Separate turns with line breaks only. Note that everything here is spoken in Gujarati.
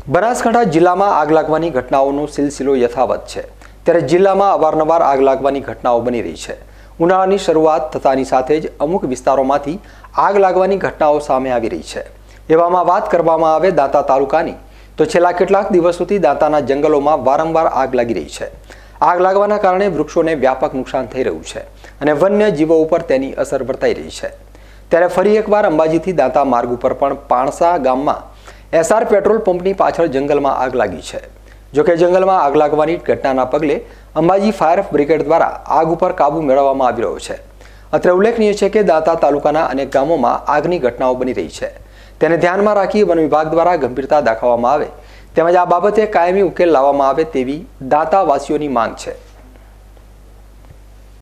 બનાસકાંઠા જિલ્લામાં આગ લાગવાની ઘટનાઓનો સિલસિલો યથાવત છે। ત્યારે જિલ્લામાં અવારનવાર આગ લાગવાની ઘટનાઓ બની રહી છે। ઉનાળાની શરૂઆત થતાની સાથે જ અમુક વિસ્તારોમાંથી આગ લાગવાની ઘટનાઓ સામે આવી રહી છે। એવામાં વાત કરવામાં આવે દાંતા તાલુકાની તો છેલ્લા કેટલાક દિવસોથી દાંતાના જંગલોમાં વારંવાર આગ લાગી રહી છે। આગ લાગવાના કારણે વૃક્ષોને વ્યાપક નુકસાન થઈ રહ્યું છે અને વન્ય જીવો ઉપર તેની અસર વર્તાઈ રહી છે। ત્યારે ફરી એકવાર અંબાજીથી દાંતા માર્ગ ઉપર પણ પાણસા ગામમાં એસઆર પેટ્રોલ પંપની પાછળ જંગલમાં આગ લાગી છે। જોકે જંગલમાં આગ લાગવાની ઘટનાના પગલે અંબાજી ફાયર બ્રિગેડ દ્વારા આગ ઉપર કાબુ મેળવવામાં આવી રહ્યો છે। અત્રે ઉલ્લેખનીય છે કે દાંતા તાલુકાના અનેક ગામોમાં આગની ઘટનાઓ બની રહી છે। તેને ધ્યાનમાં રાખી વન વિભાગ દ્વારા ગંભીરતા દાખવવામાં આવે તેમજ આ બાબતે કાયમી ઉકેલ લાવવામાં આવે તેવી દાંતા વાસીઓની માંગ છે।